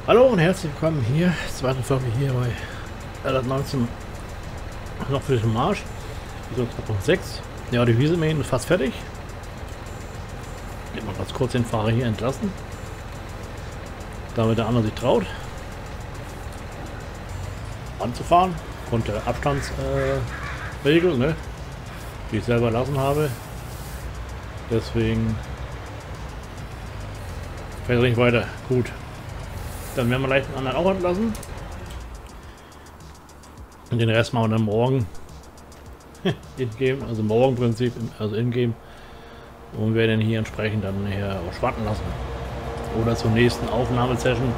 Hallo und herzlich willkommen hier, zweite Folge hier bei LR19 noch für den Marsch. Wieso 2006? Ja, die Wiese mähen ist fast fertig. Ich mal ganz kurz den Fahrer hier entlassen, damit der andere sich traut anzufahren. Aufgrund der Abstandsregel, ne, die ich selber erlassen habe. Deswegen fährt er nicht weiter. Gut. Dann werden wir gleich den anderen auch entlassen. Und den Rest machen wir dann morgen. In-game, also morgen im Prinzip, also in-game. Und wir werden hier entsprechend dann hier auch schwatten lassen. Oder zur nächsten Aufnahmesession.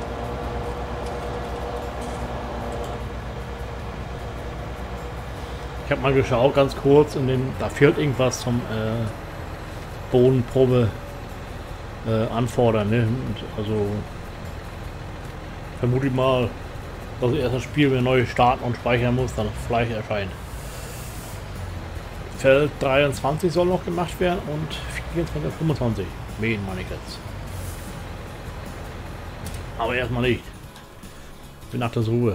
Ich habe mal geschaut, ganz kurz, da fehlt irgendwas zum Bodenprobe anfordern. Ne? Und also vermute ich mal, dass ich erst das Spiel wieder neu starten und speichern muss, dann Fleisch erscheint. Feld 23 soll noch gemacht werden und 24, 25. Mähen meine ich jetzt. Aber erstmal nicht. Bin nach der Ruhe.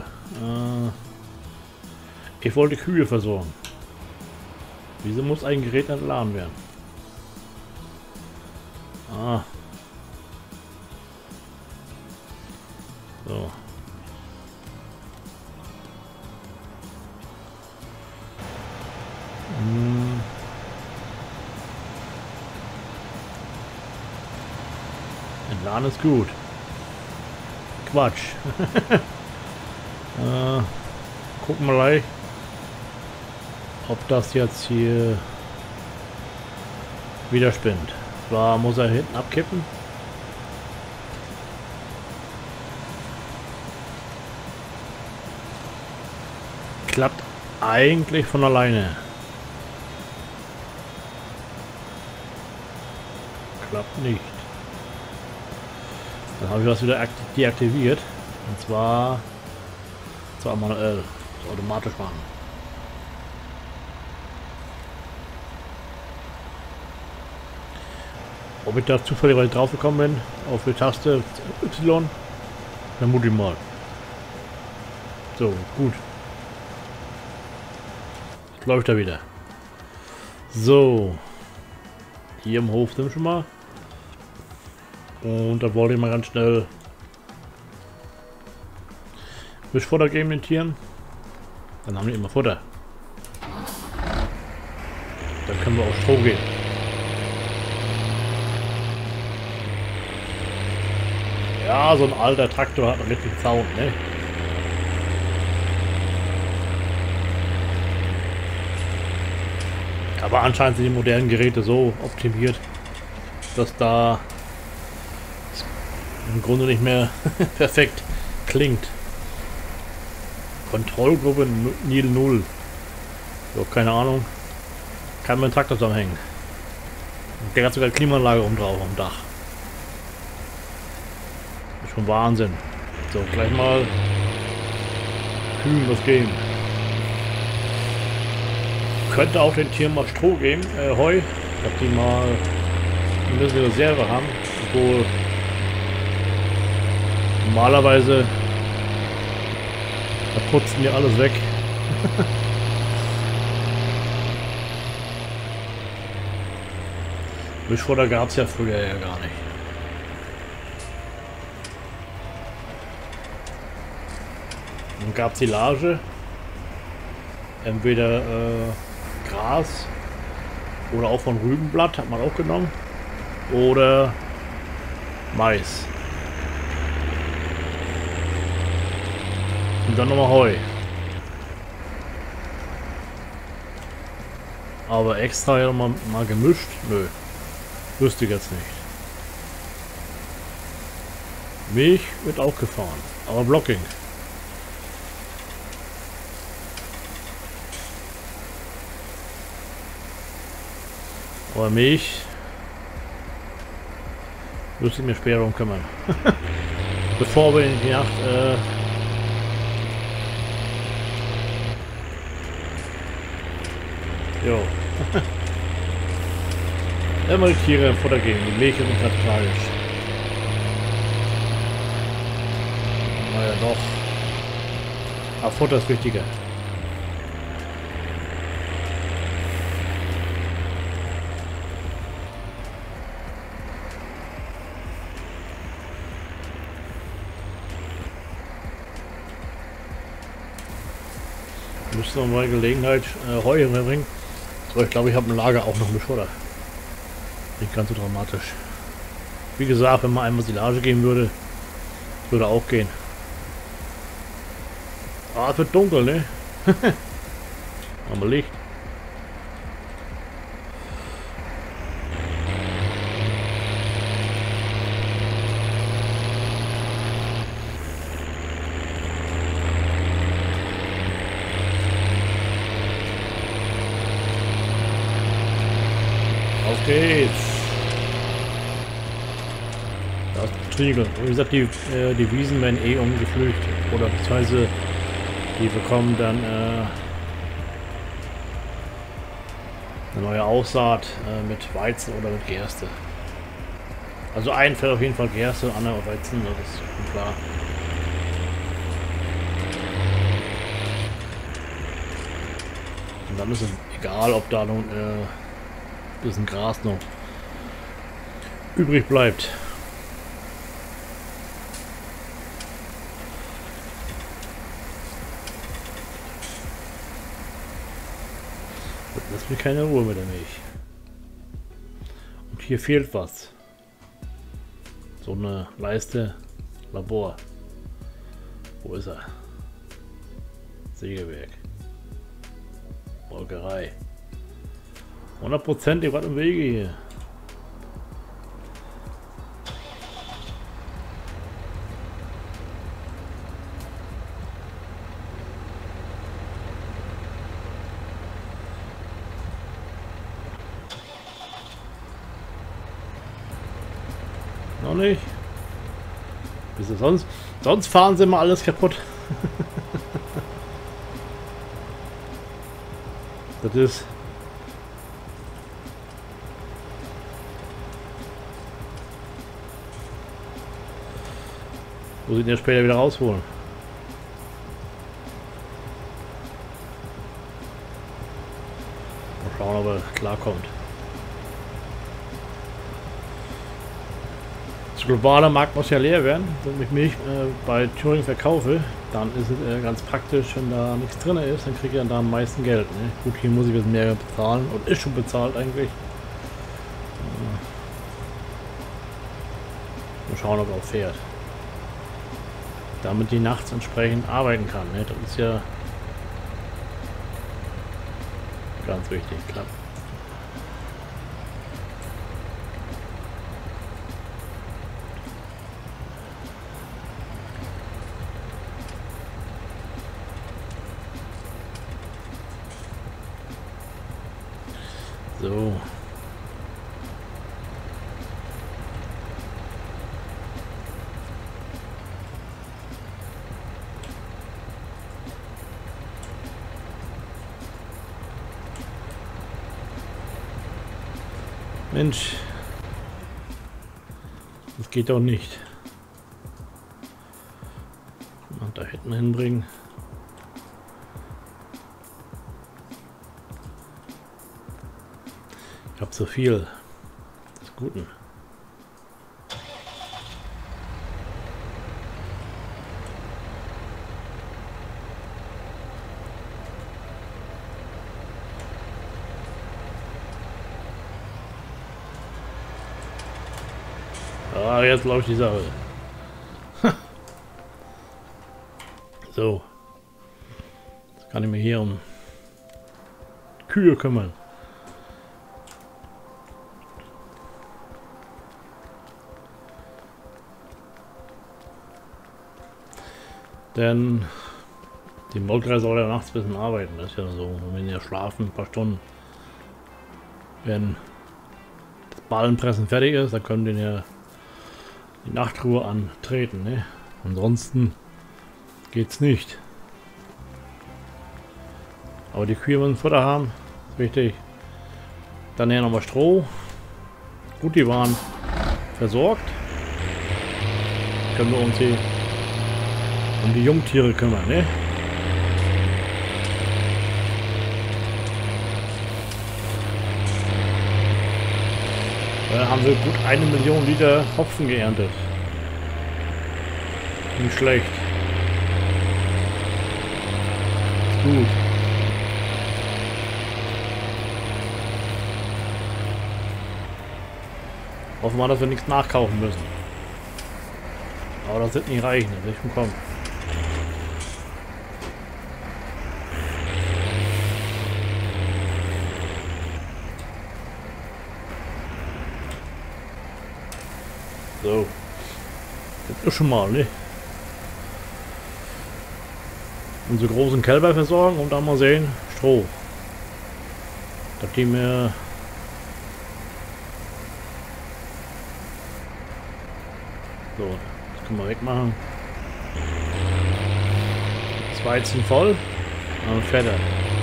Ich wollte Kühe versorgen. Wieso muss ein Gerät entladen werden? So. Entladen ist gut. Quatsch. Gucken wir gleich, ob das jetzt hier wieder spinnt. Zwar muss er hinten abkippen. Klappt eigentlich von alleine. Klappt nicht. Dann habe ich das wieder deaktiviert. Und zwar manuell. Das automatisch machen. Ob ich da zufällig drauf gekommen bin, auf die Taste Y, vermute ich mal. So, gut. Jetzt läuft er wieder. So. Hier im Hof sind wir schon mal. Und da wollte ich mal ganz schnell Mischfutter geben den Tieren. Dann haben die immer Futter. Dann können wir auf Stroh gehen. Ja, so ein alter Traktor hat einen richtigen Sound, ne? Aber anscheinend sind die modernen Geräte so optimiert, dass da im Grunde nicht mehr perfekt klingt. Kontrollgruppe Nil 0. So, keine Ahnung. Kann mein Traktor zusammenhängen. Der hat sogar eine Klimaanlage oben drauf am Dach. Ist schon Wahnsinn. So, gleich mal Kühen was geben. Könnte auch den Tieren mal Stroh geben, Heu, dass die mal ein bisschen Reserve haben. Obwohl normalerweise da putzen die alles weg. Mischfutter gab es ja früher ja gar nicht. Dann gab es Silage. Entweder Gras oder auch von Rübenblatt hat man auch genommen. Oder Mais. Und dann nochmal Heu. Aber extra ja mal gemischt? Nö. Wüsste ich jetzt nicht. Milch wird auch gefahren. Aber Blocking. Aber Milch müsste ich mir später darum kümmern. Bevor wir in die Nacht jo. Immer die Tiere Futter geben, die Milch sind gerade tragisch. Doch. Aber Futter ist wichtiger. Müssen wir mal Gelegenheit Heu bringen. So, ich glaube, ich habe im Lager auch noch eine Schotter. Nicht ganz so dramatisch. Wie gesagt, wenn man einmal Silage geben würde, würde auch gehen. Ah, es wird dunkel, ne? Aber Licht. Auf geht's. Das ist Triegel. Wie gesagt, die Wiesen werden eh umgepflügt. Oder beziehungsweise die bekommen dann eine neue Aussaat mit Weizen oder mit Gerste. Also ein fällt auf jeden Fall Gerste, andere Weizen, das ist schon klar. Und dann ist es egal, ob da noch ein bisschen Gras noch übrig bleibt. Lass mir keine Ruhe mit der Milch. Und hier fehlt was. So eine Leiste. Labor. Wo ist er? Sägewerk. Molkerei. 100% was im Wege hier. Noch nicht. Wieso sonst? Sonst fahren sie mal alles kaputt. Das ist. Muss ich den ja später wieder rausholen. Mal schauen, ob er klarkommt. Das globale Markt muss ja leer werden. Wenn ich Milch bei Thüringen verkaufe, dann ist es ganz praktisch, wenn da nichts drin ist, dann kriege ich da am meisten Geld. Ne? Gut, hier muss ich ein bisschen mehr bezahlen und ist schon bezahlt eigentlich. Mal schauen, ob er auch fährt. Damit die nachts entsprechend arbeiten kann. Ne? Das ist ja ganz wichtig, klar. So. Mensch, das geht doch nicht. Mal da hinten hinbringen. Ich habe zu viel des Guten. Ah, jetzt läuft die Sache. So. Jetzt kann ich mich hier um Kühe kümmern. Denn die Molkerei soll ja nachts ein bisschen arbeiten. Das ist ja so, wenn wir schlafen, ein paar Stunden. Wenn das Ballenpressen fertig ist, dann können die ja die Nachtruhe antreten. Ne? Ansonsten geht's nicht. Aber die Kühe müssen Futter haben. Ist wichtig. Dann hier nochmal Stroh. Gut, die waren versorgt. Können wir uns hier um die Jungtiere kümmern, ne? Da haben wir gut 1 Million Liter Hopfen geerntet. Nicht schlecht. Gut. Hoffen wir, dass wir nichts nachkaufen müssen. Aber das wird nicht reichen, das wird schon kommen. So. Das ist schon mal, ne? Unsere großen Kälber versorgen und dann mal sehen, Stroh. Dass die mir so, das können wir wegmachen. Das Weizen voll. Und Fette.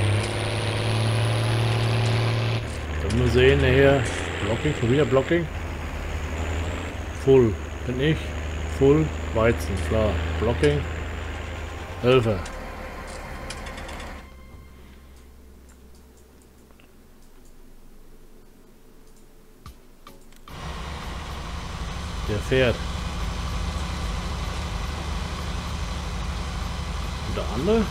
Dann wir sehen nachher Blocking, schon wieder Blocking. Full bin ich. Full Weizen, klar. Blocking. Hilfe. Der fährt. Und der andere?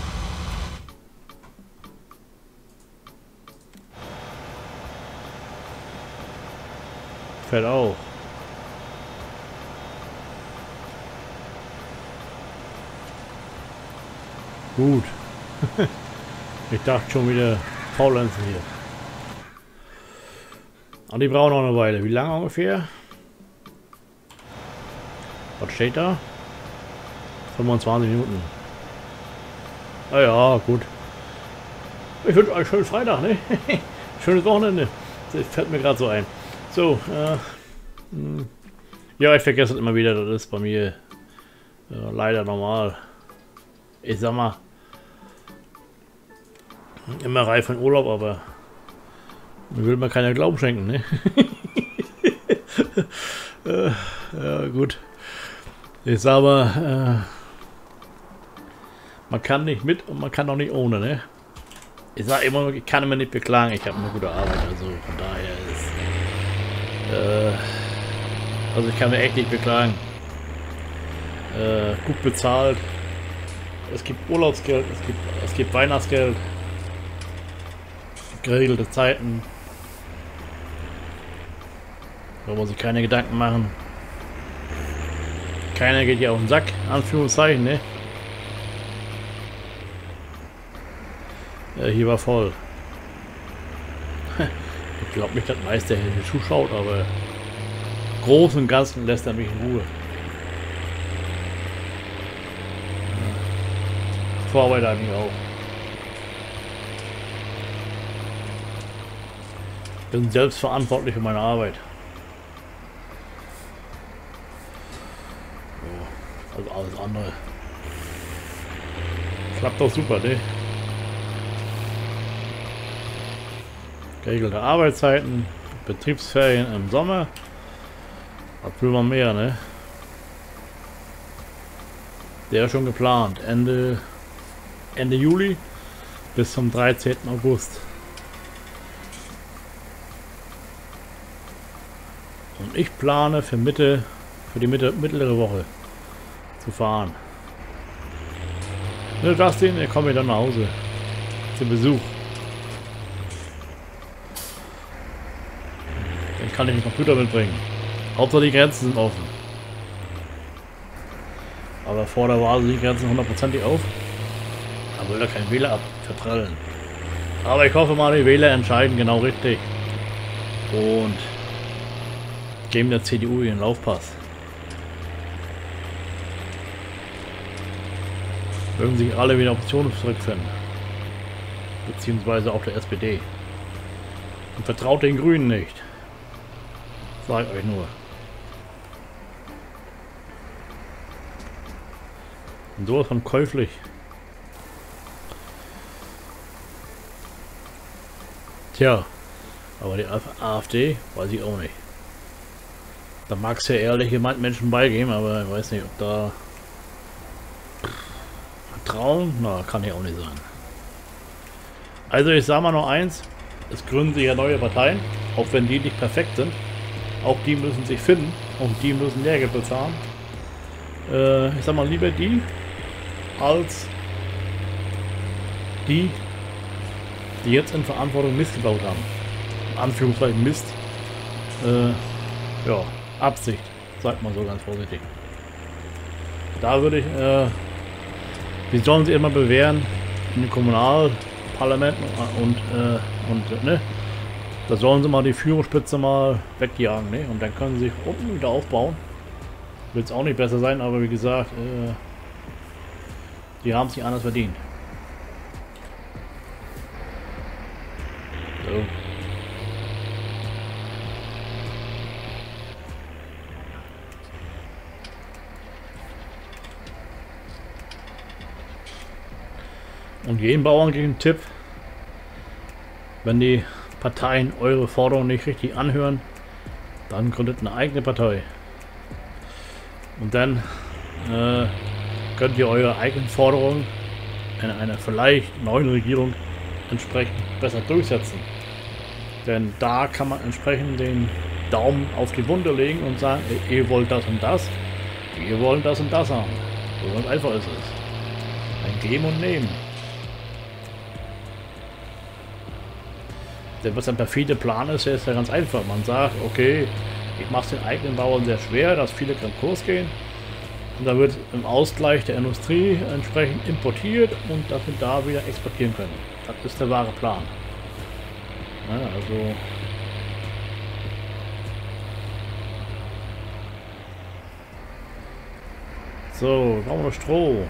Fährt auch. Gut. Ich dachte schon wieder faulenzen hier. Aber die brauchen noch eine Weile. Wie lange ungefähr? Was steht da? 25 Minuten. Ah ja, gut. Ich wünsche euch einen schönen Freitag, ne? Schönes Wochenende. Das fällt mir gerade so ein. So, ja, ich vergesse es immer wieder. Das ist bei mir leider normal. Ich sag mal, immer reif von Urlaub, aber mir will man keiner Glauben schenken, ne? Ja, gut. Ich sag aber, man kann nicht mit und man kann auch nicht ohne, ne? Ich sag immer, ich kann mir nicht beklagen, ich habe eine gute Arbeit, also von daher ist, also ich kann mir echt nicht beklagen. Gut bezahlt. Es gibt Urlaubsgeld, es gibt Weihnachtsgeld, geregelte Zeiten. Da muss ich keine Gedanken machen. Keiner geht hier auf den Sack, Anführungszeichen, ne? Ja, hier war voll. Ich glaube nicht, dass meist der hier zuschaut, aber im Großen und Ganzen lässt er mich in Ruhe. Vorarbeit eigentlich auch. Bin selbst verantwortlich für meine Arbeit. So, also alles andere. Klappt doch super, ne? Geregelte Arbeitszeiten, Betriebsferien im Sommer. Was will man mehr, ne? Der ist schon geplant. Ende Juli bis zum 13. August. Und ich plane für die mittlere Woche zu fahren. Ne, Justin, ich komme dann nach Hause. Zum Besuch. Dann kann ich den Computer mitbringen. Hauptsache die Grenzen sind offen. Aber vor der Wahl sind die Grenzen hundertprozentig auf. Da will er kein Wähler verprallen. Aber ich hoffe mal, die Wähler entscheiden genau richtig. Und geben der CDU ihren Laufpass. Mögen sich alle wieder Optionen zurückfinden. Beziehungsweise auch der SPD. Und vertraut den Grünen nicht. Sag ich euch nur. Und sowas von käuflich. Tja, aber die AfD weiß ich auch nicht. Da mag es ja ehrliche Menschen beigeben, aber ich weiß nicht, ob da trauen? Na, kann ja auch nicht sein. Also ich sage mal nur eins, es gründen sich ja neue Parteien, auch wenn die nicht perfekt sind. Auch die müssen sich finden und die müssen Lehrgeld bezahlen. Ich sag mal lieber die, als die jetzt in Verantwortung Mist gebaut haben. In Anführungszeichen Mist. Ja, Absicht, sagt man so ganz vorsichtig. Da würde ich, die sollen sich immer bewähren in den Kommunalparlamenten und ne, da sollen sie mal die Führungsspitze mal wegjagen, ne, und dann können sie sich unten wieder aufbauen. Wird es auch nicht besser sein, aber wie gesagt, die haben es nicht anders verdient. So. Und jedem Bauern gebe ich einen Tipp, wenn die Parteien eure Forderungen nicht richtig anhören, dann gründet eine eigene Partei. Und dann könnt ihr eure eigenen Forderungen in einer vielleicht neuen Regierung entsprechend besser durchsetzen. Denn da kann man entsprechend den Daumen auf die Wunde legen und sagen, ihr wollt das und das, wir wollen das und das haben. So ganz einfach ist es. Ein Geben und Nehmen. Der was ein perfide Plan ist, der ist ja ganz einfach. Man sagt, okay, ich mache es den eigenen Bauern sehr schwer, dass viele Konkurs gehen. Und da wird im Ausgleich der Industrie entsprechend importiert und dass wir da wieder exportieren können. Das ist der wahre Plan. Ja, also so, brauchen wir noch Stroh.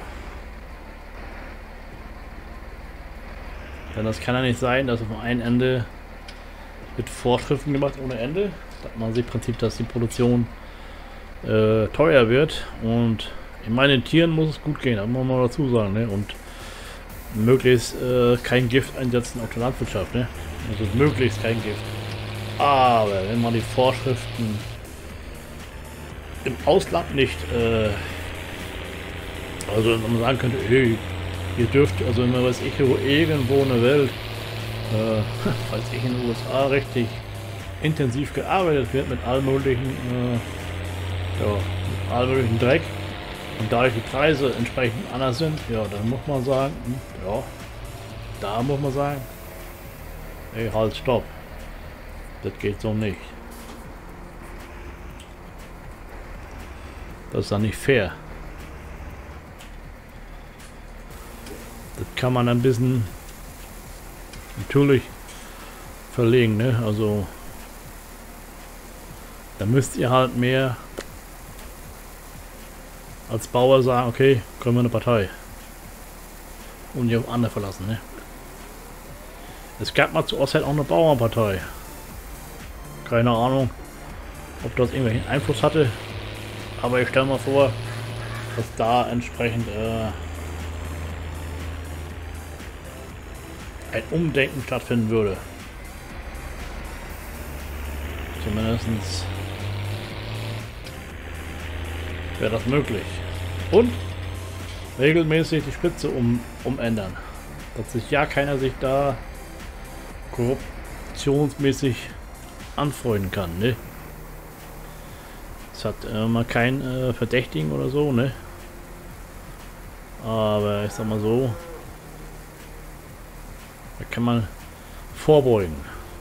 Denn das kann ja nicht sein, dass auf einem Ende mit Vorschriften gemacht ohne Ende. Da hat man sich im Prinzip, dass die Produktion teuer wird, und in meinen Tieren muss es gut gehen, das muss man dazu sagen, ne? Und möglichst kein Gift einsetzen auf der Landwirtschaft, ne? Also möglichst kein Gift. Aber wenn man die Vorschriften im Ausland nicht, also wenn man sagen könnte, hey, ihr dürft, also wenn man weiß ich irgendwo in der Welt, weiß ich in den USA richtig intensiv gearbeitet wird mit allem möglichen, ja, mit allem möglichen Dreck, und da die Preise entsprechend anders sind, ja, dann muss man sagen, ja, da muss man sagen, hey, halt, stopp, das geht so nicht. Das ist dann nicht fair. Das kann man ein bisschen natürlich verlegen, ne? Also da müsst ihr halt mehr als Bauer sagen, okay, können wir eine Partei und nicht auf andere verlassen, ne? Es gab mal zu Ostzeit auch eine Bauernpartei. Keine Ahnung, ob das irgendwelchen Einfluss hatte, aber ich stelle mal vor, dass da entsprechend ein Umdenken stattfinden würde. Zumindest wäre das möglich. Und regelmäßig die Spitze umändern. Dass sich ja keiner sich da korruptionsmäßig anfreunden kann, ne? Es hat mal keinen Verdächtigen oder so, ne? Aber ich sag mal so, da kann man vorbeugen.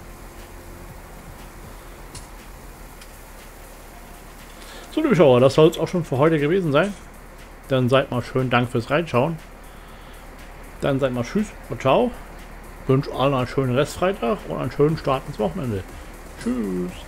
So, liebe Schauer, das soll es auch schon für heute gewesen sein. Dann seid mal schön Dank fürs Reinschauen. Dann seid mal tschüss und ciao. Wünsche allen einen schönen Restfreitag und einen schönen Start ins Wochenende. Tschüss.